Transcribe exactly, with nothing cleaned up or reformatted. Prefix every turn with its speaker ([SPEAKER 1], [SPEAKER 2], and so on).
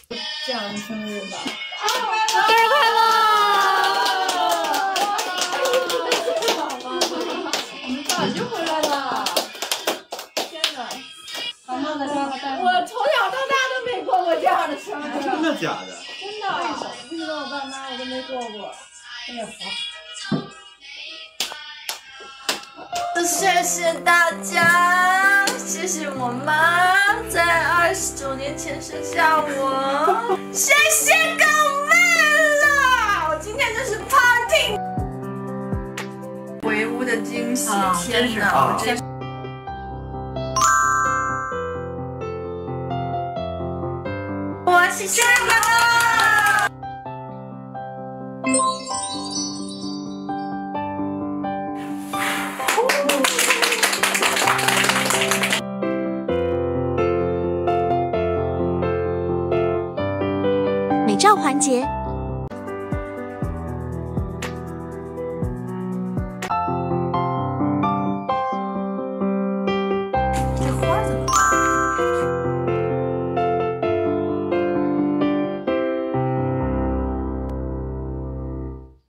[SPEAKER 1] 这样的生日吧。
[SPEAKER 2] 生日快乐！
[SPEAKER 1] 我们早就回来了。天哪！妈妈的生日，我从小到大都没过过这样的生日。
[SPEAKER 3] 真的假的？
[SPEAKER 1] 真的，遇到我爸妈我都没过过。哎呀，好。谢谢大家，谢谢我妈在二十九年前生下我，谢谢各位了，我今天真是 party， 鬼屋的惊喜，天哪，我真。我是生日快乐。
[SPEAKER 2] 美照环节